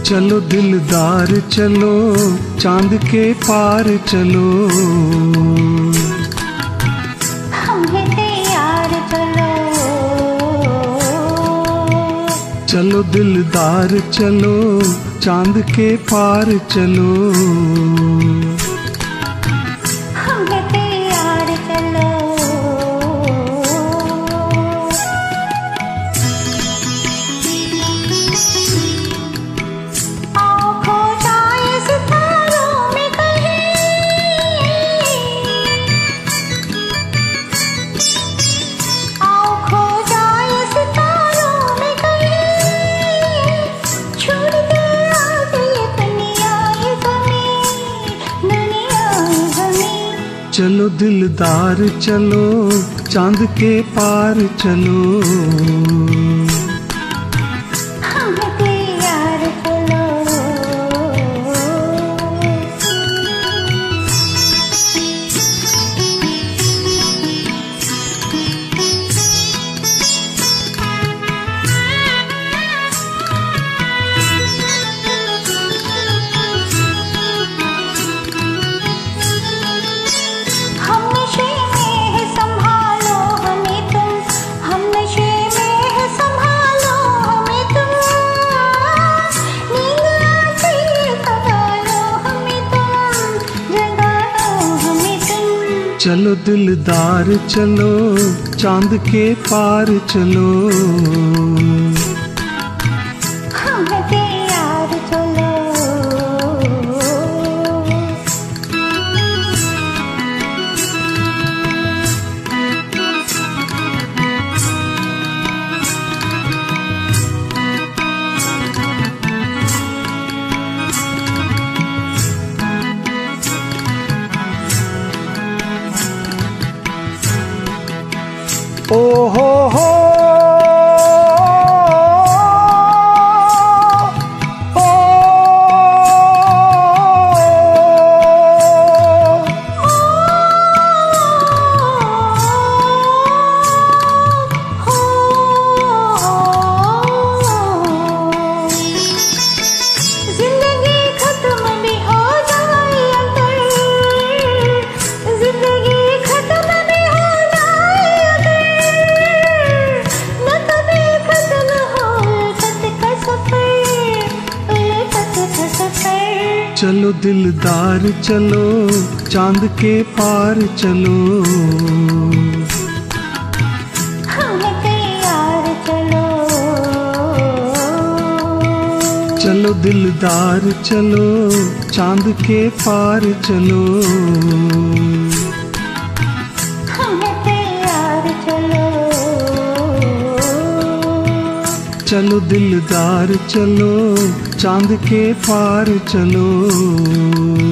चलो दिलदार चलो, चांद के पार चलो, हम हैं तैयार चलो। चलो दिलदार चलो, चांद के पार चलो, हम हैं तैयार चलो। चलो दिलदार चलो, चांद के पार चलो, हम हैं तैयार चलो। चलो दिलदार चलो, चांद के पार चलो, हम हैं तैयार चलो। ओ हो हो चलो दिलदार चलो, चांद के पार चलो, हम हैं तैयार चलो। चलो दिलदार चलो, चांद के पार चलो, हम हैं तैयार चलो। चलो दिलदार चलो, चांद के पार चलो।